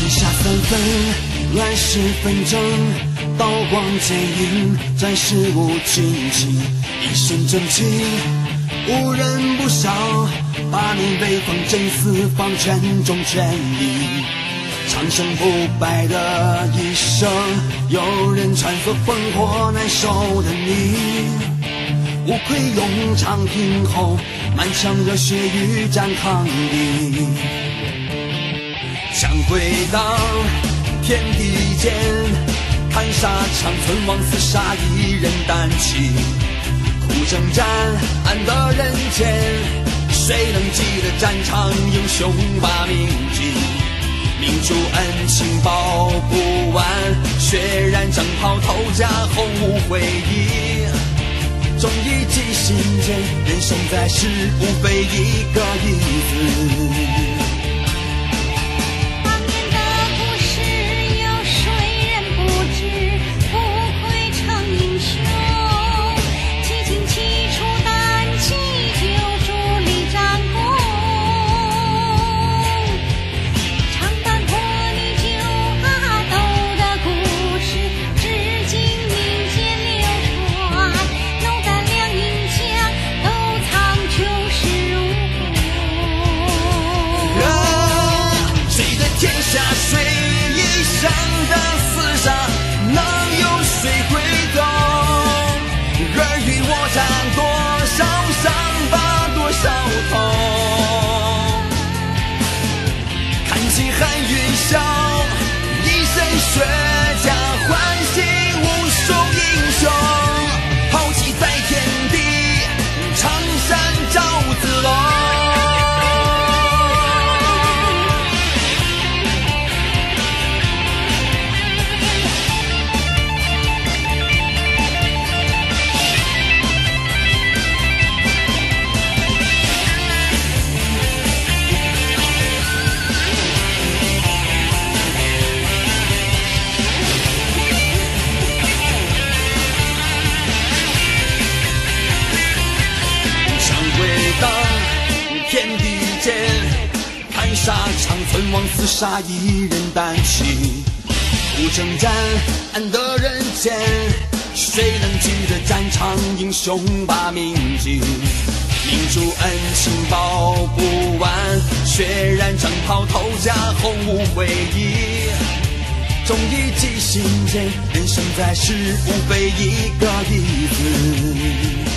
下三分，乱世纷争，刀光剑影，战事无军旗，一身正气，无人不晓，把命威风震四方，权中权益，长生不败的一生，有人穿梭烽火难守的你，无愧勇长平后，满腔热血与战抗敌。枪归荡，天地间，看沙场，存亡厮杀，一人担起。苦征战，安得人间？谁能记得战场英雄把铭记？明珠恩情报不完，血染征袍头甲，后无悔意。忠义记心间，人生在世无非一个意思。一身血价唤醒无数英雄，豪气在天地，常山赵子龙。天地间，看沙场，存亡厮杀，一人担起。苦征战，安得人间？谁能记得战场英雄把铭记？明珠恩情报不完，血染征袍头甲，后无悔意。忠义记心间，人生在世无非一个意思。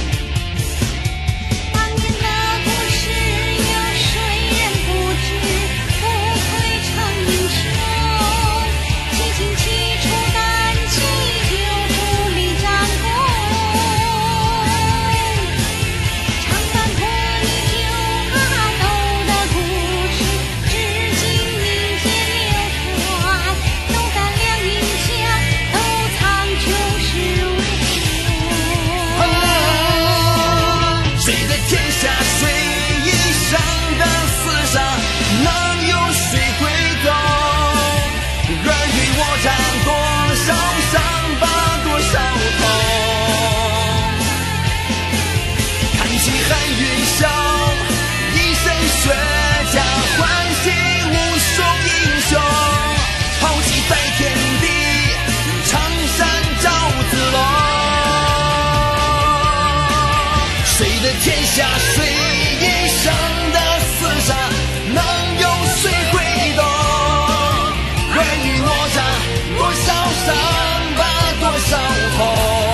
天下谁一生的厮杀，能有谁会懂？尔虞我诈，多少伤疤，多少痛。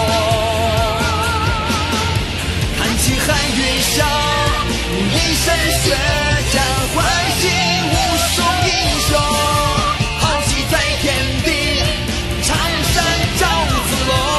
看起寒云霄，一身血价唤醒无数英雄，豪气在天地，常山赵子龙。